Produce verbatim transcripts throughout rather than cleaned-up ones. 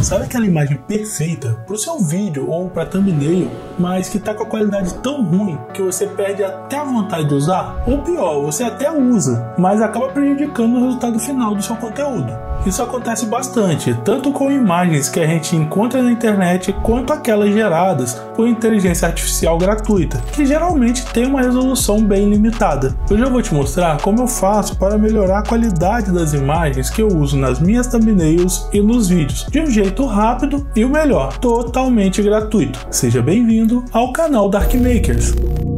Sabe aquela imagem perfeita para o seu vídeo ou para thumbnail, mas que está com a qualidade tão ruim que você perde até a vontade de usar? Ou pior, você até usa, mas acaba prejudicando o resultado final do seu conteúdo. Isso acontece bastante, tanto com imagens que a gente encontra na internet, quanto aquelas geradas por inteligência artificial gratuita, que geralmente tem uma resolução bem limitada. Hoje eu vou te mostrar como eu faço para melhorar a qualidade das imagens que eu uso nas minhas thumbnails e nos vídeos, de um jeito rápido e o melhor, totalmente gratuito. Seja bem-vindo ao canal Dark Makers.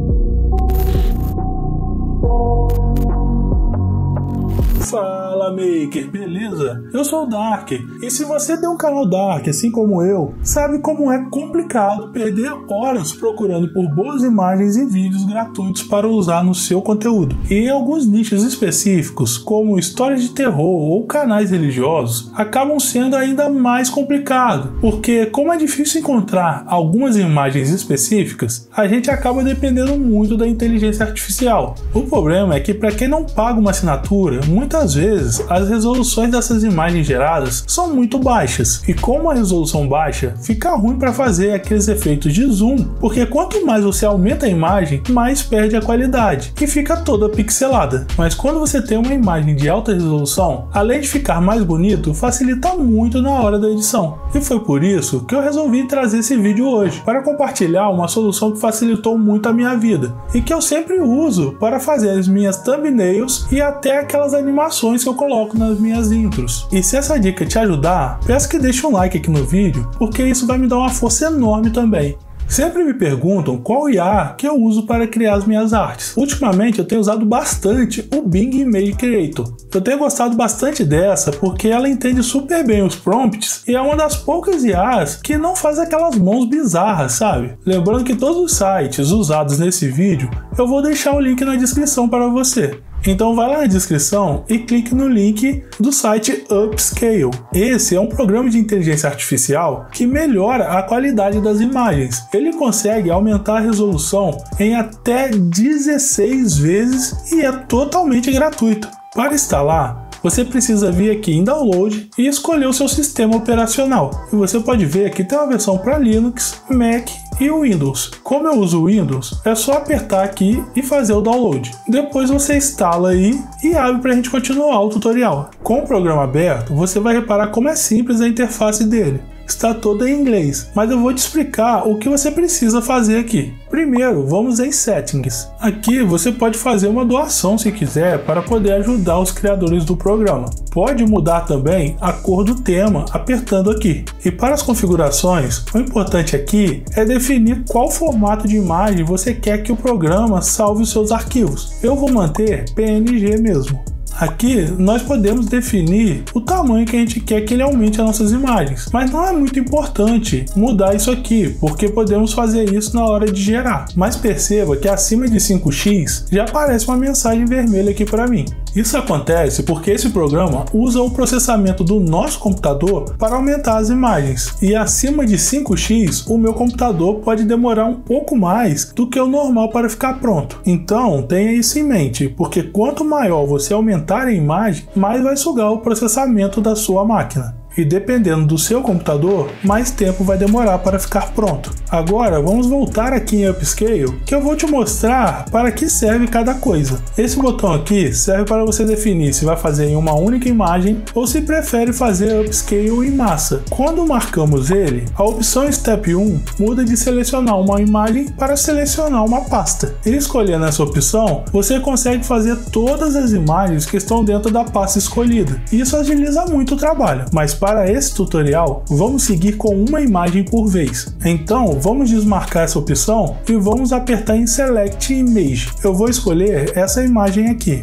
Fala Maker, beleza? Eu sou o Dark, e se você tem um canal Dark assim como eu, sabe como é complicado perder horas procurando por boas imagens e vídeos gratuitos para usar no seu conteúdo. E em alguns nichos específicos, como histórias de terror ou canais religiosos, acabam sendo ainda mais complicado, porque como é difícil encontrar algumas imagens específicas, a gente acaba dependendo muito da inteligência artificial. O problema é que para quem não paga uma assinatura, muitas Às vezes, as resoluções dessas imagens geradas são muito baixas, e como a resolução baixa, fica ruim para fazer aqueles efeitos de zoom, porque quanto mais você aumenta a imagem, mais perde a qualidade, que fica toda pixelada. Mas quando você tem uma imagem de alta resolução, além de ficar mais bonito, facilita muito na hora da edição. E foi por isso que eu resolvi trazer esse vídeo hoje, para compartilhar uma solução que facilitou muito a minha vida, e que eu sempre uso para fazer as minhas thumbnails e até aquelas animações que eu coloco nas minhas intros. E se essa dica te ajudar, peço que deixe um like aqui no vídeo, porque isso vai me dar uma força enorme também. Sempre me perguntam qual I A que eu uso para criar as minhas artes. Ultimamente eu tenho usado bastante o Bing Image Creator. Eu tenho gostado bastante dessa porque ela entende super bem os prompts e é uma das poucas I As que não faz aquelas mãos bizarras, sabe? Lembrando que todos os sites usados nesse vídeo eu vou deixar o link na descrição para você. Então vai lá na descrição e clique no link do site Upscale. Esse é um programa de inteligência artificial que melhora a qualidade das imagens. Ele consegue aumentar a resolução em até dezesseis vezes e é totalmente gratuito. Para instalar, você precisa vir aqui em Download e escolher o seu sistema operacional. E você pode ver que tem uma versão para Linux, Mac e o Windows. Como eu uso o Windows, é só apertar aqui e fazer o download. Depois você instala aí e abre para a gente continuar o tutorial. Com o programa aberto, você vai reparar como é simples a interface dele. Está toda em inglês, mas eu vou te explicar o que você precisa fazer aqui. Primeiro, vamos em Settings. Aqui você pode fazer uma doação se quiser para poder ajudar os criadores do programa. Pode mudar também a cor do tema apertando aqui. E para as configurações, o importante aqui é definir qual formato de imagem você quer que o programa salve os seus arquivos. Eu vou manter P N G mesmo. Aqui nós podemos definir o tamanho que a gente quer que ele aumente as nossas imagens, mas não é muito importante mudar isso aqui, porque podemos fazer isso na hora de gerar. Mas perceba que acima de cinco x já aparece uma mensagem vermelha aqui para mim. Isso acontece porque esse programa usa o processamento do nosso computador para aumentar as imagens, e acima de cinco x o meu computador pode demorar um pouco mais do que o normal para ficar pronto. Então tenha isso em mente, porque quanto maior você aumentar a imagem, mais vai sugar o processamento da sua máquina. E dependendo do seu computador, mais tempo vai demorar para ficar pronto. Agora vamos voltar aqui em Upscale, que eu vou te mostrar para que serve cada coisa. Esse botão aqui serve para você definir se vai fazer em uma única imagem ou se prefere fazer Upscale em massa. Quando marcamos ele, a opção Step um muda de selecionar uma imagem para selecionar uma pasta. E escolhendo essa opção, você consegue fazer todas as imagens que estão dentro da pasta escolhida. Isso agiliza muito o trabalho, mas para esse tutorial, vamos seguir com uma imagem por vez. Então, vamos desmarcar essa opção e vamos apertar em Select Image. Eu vou escolher essa imagem aqui.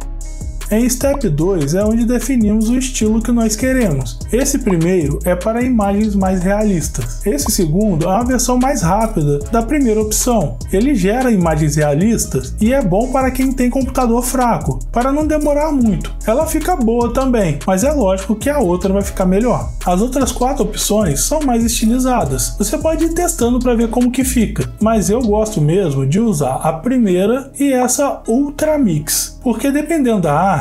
Em Step dois é onde definimos o estilo que nós queremos. Esse primeiro é para imagens mais realistas. Esse segundo é uma versão mais rápida da primeira opção. Ele gera imagens realistas e é bom para quem tem computador fraco, para não demorar muito. Ela fica boa também, mas é lógico que a outra vai ficar melhor. As outras quatro opções são mais estilizadas. Você pode ir testando para ver como que fica, mas eu gosto mesmo de usar a primeira e essa Ultra Mix, porque dependendo da arte,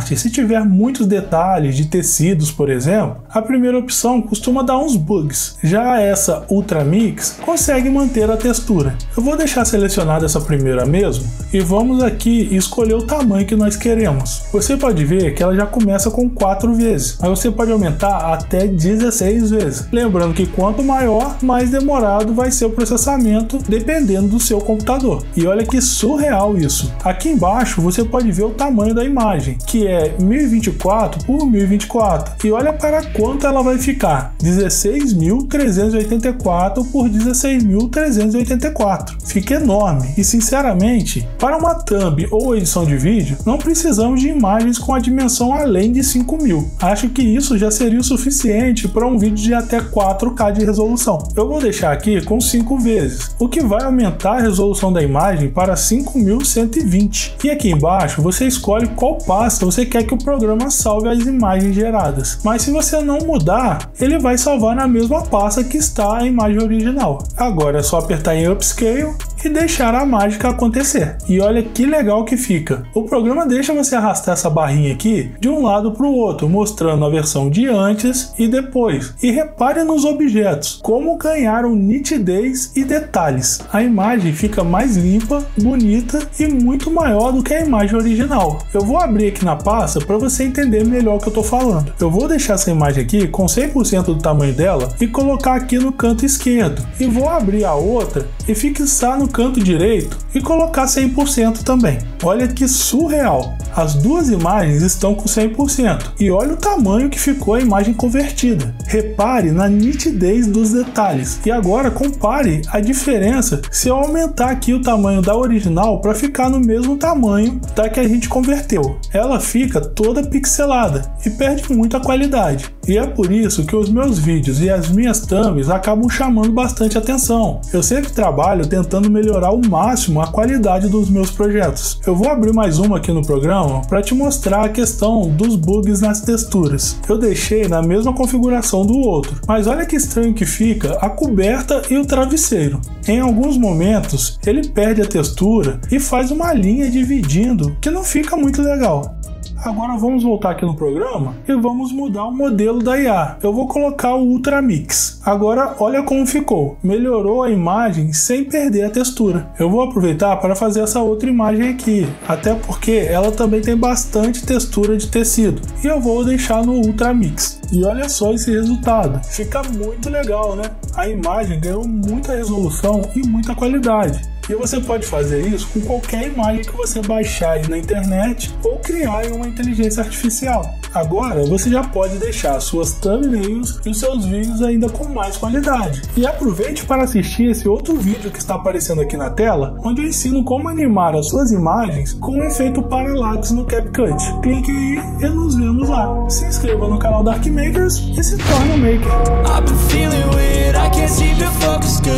arte, se tiver muitos detalhes de tecidos, por exemplo, a primeira opção costuma dar uns bugs. Já essa Ultramix consegue manter a textura. Eu vou deixar selecionada essa primeira mesmo e vamos aqui escolher o tamanho que nós queremos. Você pode ver que ela já começa com quatro vezes, mas você pode aumentar até dezesseis vezes. Lembrando que quanto maior, mais demorado vai ser o processamento dependendo do seu computador. E olha que surreal isso. Aqui embaixo você pode ver o tamanho da imagem, que é mil e vinte e quatro por mil e vinte e quatro. E olha para quanto ela vai ficar: dezesseis mil trezentos e oitenta e quatro por dezesseis mil trezentos e oitenta e quatro. Fica enorme. E sinceramente, para uma thumb ou edição de vídeo, não precisamos de imagens com a dimensão além de cinco mil. Acho que isso já seria o suficiente para um vídeo de até quatro K de resolução. Eu vou deixar aqui com cinco vezes, o que vai aumentar a resolução da imagem para cinco mil cento e vinte. E aqui embaixo você escolhe qual pasta você quer que o programa salve as imagens geradas. Mas se você não mudar, ele vai salvar na mesma pasta que está a imagem original. Agora é só apertar em Upscale e deixar a mágica acontecer. E olha que legal que fica. O programa deixa você arrastar essa barrinha aqui de um lado para o outro, mostrando a versão de antes e depois. E repare nos objetos, como ganharam nitidez e detalhes. A imagem fica mais limpa, bonita e muito maior do que a imagem original. Eu vou abrir aqui na pasta para você entender melhor o que eu estou falando. Eu vou deixar essa imagem aqui com cem por cento do tamanho dela e colocar aqui no canto esquerdo. E vou abrir a outra e fixar no canto direito e colocar cem por cento também. Olha que surreal! As duas imagens estão com cem por cento e olha o tamanho que ficou a imagem convertida. Repare na nitidez dos detalhes e agora compare a diferença se eu aumentar aqui o tamanho da original para ficar no mesmo tamanho da que a gente converteu. Ela fica toda pixelada e perde muita qualidade. E é por isso que os meus vídeos e as minhas thumbs acabam chamando bastante atenção. Eu sempre trabalho tentando melhorar ao máximo a qualidade dos meus projetos. Eu vou abrir mais uma aqui no programa para te mostrar a questão dos bugs nas texturas. Eu deixei na mesma configuração do outro, mas olha que estranho que fica a coberta e o travesseiro. Em alguns momentos ele perde a textura e faz uma linha dividindo que não fica muito legal. Agora vamos voltar aqui no programa e vamos mudar o modelo da I A. Eu vou colocar o Ultramix. Agora olha como ficou. Melhorou a imagem sem perder a textura. Eu vou aproveitar para fazer essa outra imagem aqui, até porque ela também tem bastante textura de tecido. E eu vou deixar no Ultramix. E olha só esse resultado. Fica muito legal, né? A imagem ganhou muita resolução e muita qualidade. E você pode fazer isso com qualquer imagem que você baixar aí na internet ou criar em uma inteligência artificial. Agora você já pode deixar suas thumbnails e os seus vídeos ainda com mais qualidade. E aproveite para assistir esse outro vídeo que está aparecendo aqui na tela, onde eu ensino como animar as suas imagens com o efeito Parallax no CapCut. Clique aí e nos vemos lá. Se inscreva no canal Dark Makers e se torne um maker.